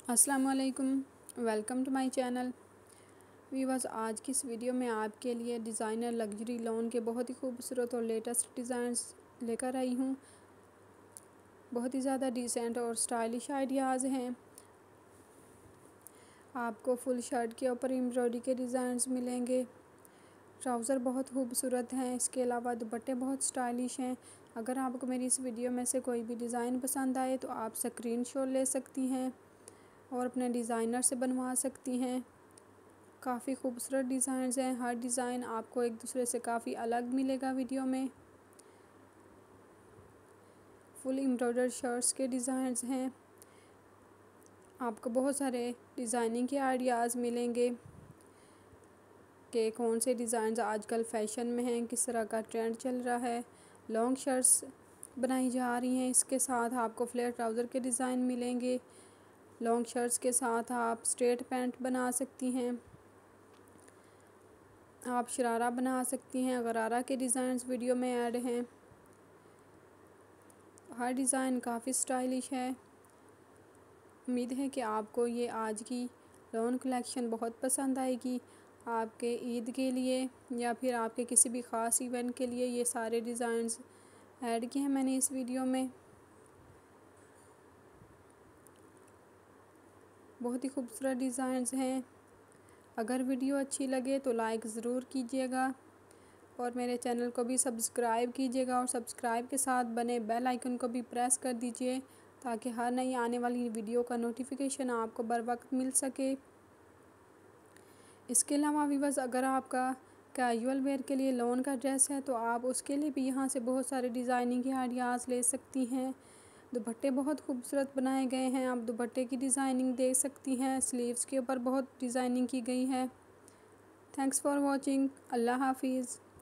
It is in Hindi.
अस्सलाम वालेकुम, welcome to my channel. Viewers, आज की इस वीडियो में आपके लिए डिज़ाइनर लग्जरी लॉन के बहुत ही खूबसूरत और लेटेस्ट डिज़ाइंस लेकर आई हूँ। बहुत ही ज़्यादा डिसेंट और स्टाइलिश आइडियाज़ हैं। आपको फुल शर्ट के ऊपर एम्ब्रॉयडरी के डिज़ाइंस मिलेंगे। ट्राउज़र बहुत खूबसूरत हैं। इसके अलावा दुपट्टे बहुत स्टाइलिश हैं। अगर आपको मेरी इस वीडियो में से कोई भी डिज़ाइन पसंद आए तो आप स्क्रीनशॉट ले सकती हैं और अपने डिज़ाइनर से बनवा सकती हैं। काफ़ी खूबसूरत डिज़ाइंस हैं। हर डिज़ाइन आपको एक दूसरे से काफ़ी अलग मिलेगा। वीडियो में फुल एम्ब्रॉयडर्ड शर्ट्स के डिज़ाइंस हैं। आपको बहुत सारे डिज़ाइनिंग के आइडियाज़ मिलेंगे कि कौन से डिज़ाइंस आजकल फ़ैशन में हैं, किस तरह का ट्रेंड चल रहा है। लॉन्ग शर्ट्स बनाई जा रही हैं। इसके साथ आपको फ्लेयर ट्राउज़र के डिज़ाइन मिलेंगे। लॉन्ग शर्ट्स के साथ आप स्ट्रेट पैंट बना सकती हैं। आप शरारा बना सकती हैं। गरारा के डिज़ाइंस वीडियो में ऐड हैं। हर डिज़ाइन काफ़ी स्टाइलिश है। उम्मीद है कि आपको ये आज की लॉन कलेक्शन बहुत पसंद आएगी। आपके ईद के लिए या फिर आपके किसी भी ख़ास इवेंट के लिए ये सारे डिज़ाइंस ऐड किए हैं मैंने इस वीडियो में। बहुत ही खूबसूरत डिज़ाइंस हैं। अगर वीडियो अच्छी लगे तो लाइक ज़रूर कीजिएगा और मेरे चैनल को भी सब्सक्राइब कीजिएगा और सब्सक्राइब के साथ बने बेल आइकन को भी प्रेस कर दीजिए ताकि हर नई आने वाली वीडियो का नोटिफिकेशन आपको बर वक्त मिल सके। इसके अलावा व्यूअर्स, अगर आपका कैजुअल वेयर के लिए लॉन का ड्रेस है तो आप उसके लिए भी यहाँ से बहुत सारे डिज़ाइनिंग के आइडियाज़ ले सकती हैं। दुपट्टे बहुत खूबसूरत बनाए गए हैं। आप दुपट्टे की डिज़ाइनिंग देख सकती हैं। स्लीव्स के ऊपर बहुत डिज़ाइनिंग की गई है। Thanks for watching. अल्लाह हाफिज़।